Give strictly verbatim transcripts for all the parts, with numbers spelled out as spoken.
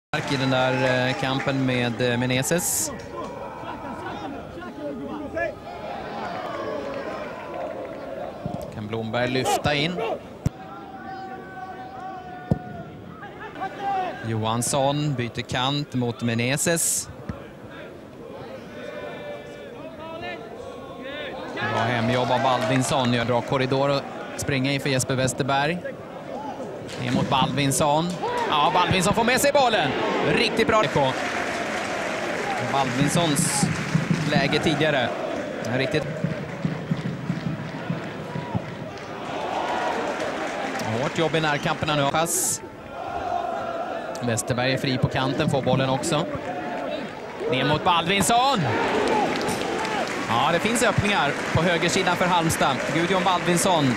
I den där kampen med Menezes. Kan Blomberg lyfta in. Johansson byter kant mot Menezes. Bra hemjobb av Baldvinsson. Gör bra korridor och springer in för Jesper Westerberg. Ner mot Baldvinsson. Ja, Baldvinsson får med sig bollen. Riktigt bra. Baldvinssons läge tidigare. Riktigt. Hårt jobb i närkamperna nu. Pass. Westerberg är fri på kanten, får bollen också. Ner mot Baldvinsson. Ja, det finns öppningar på högersidan för Halmstad. Gudjon Baldvinsson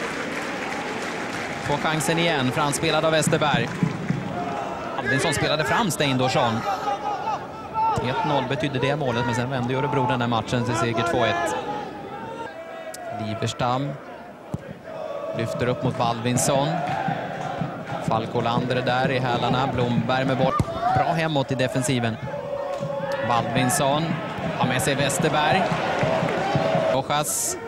får chansen igen, framspelad av Westerberg. Baldvinsson spelade fram Steindorsson. ett noll betydde det målet, men sen vände Örebro den här matchen till seger två ett. Liberstam lyfter upp mot Baldvinsson. Falk Olander där i hälarna. Blomberg med bort. Bra hemåt i defensiven. Baldvinsson har med sig Westerberg. Rojas.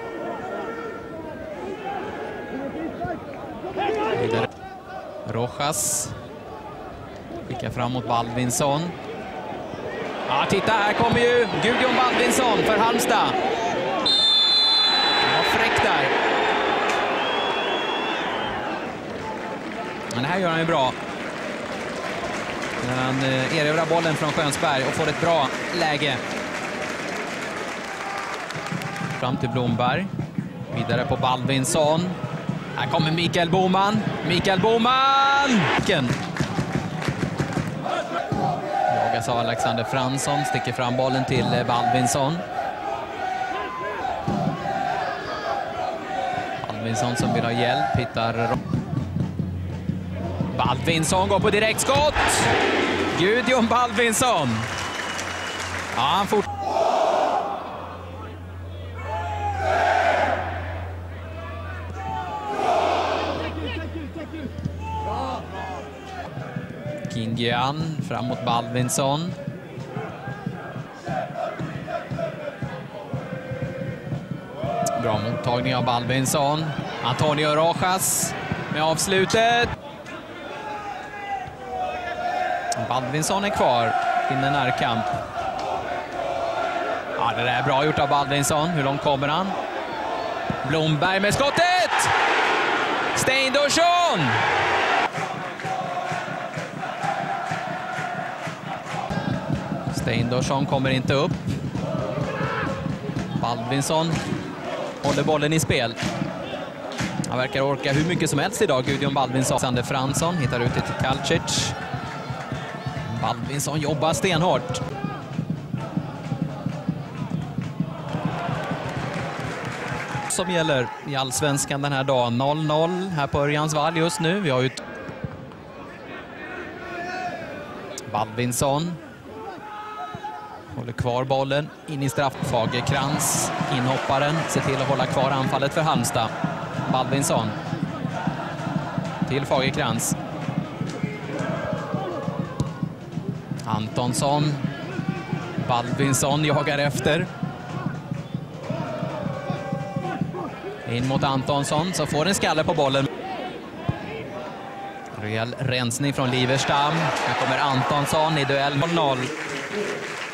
Vidare. Rojas. Skickar fram mot Baldvinsson. Ja, titta, här kommer ju Gudjon Baldvinsson för Halmstad. Ja, fräck där. Men det här gör han ju bra. När han erövrar bollen från Skönsberg och får ett bra läge. Fram till Blomberg. Vidare på Baldvinsson. Här kommer Mikael Boman. Mikael Boman! Jagas av Alexander Fransson. Sticker fram bollen till Baldvinsson. Baldvinsson som vill ha hjälp. Hittar... Baldvinsson går på direktskott. Gudjon Baldvinsson. Ja, han fort... Kingian fram mot Baldvinsson. Bra mottagning av Baldvinsson. Antonio Rojas med avslutet. Baldvinsson är kvar. Finner närkamp. Ja, det där är bra gjort av Baldvinsson. Hur långt kommer han? Blomberg med skottet! Steindorsson! Steindorsson kommer inte upp. Baldvinsson håller bollen i spel. Han verkar orka hur mycket som helst idag. Gudjon Baldvinsson. Alexander Fransson hittar ut till Kalcic. Baldvinsson jobbar stenhårt. Som gäller i Allsvenskan den här dagen. noll noll här på Örjansvall just nu. Vi har ut Baldvinsson. Håller kvar bollen in i straff. Fagerkrans, inhopparen, ser till att hålla kvar anfallet för Halmstad. Baldvinsson. Till Fagerkrans. Antonsson. Baldvinsson jagar efter. In mot Antonsson, så får en skalle på bollen. Rejäl rensning från Liberstam. Här kommer Antonsson i duell noll noll.